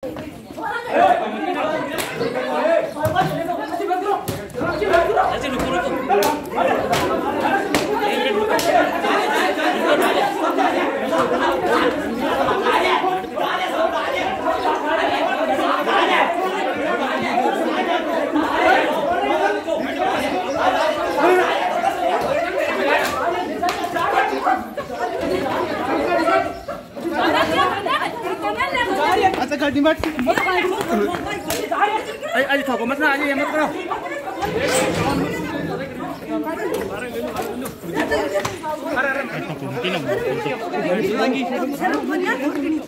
गाड़ी मत आज थको मत ना आज ये मत करो अरे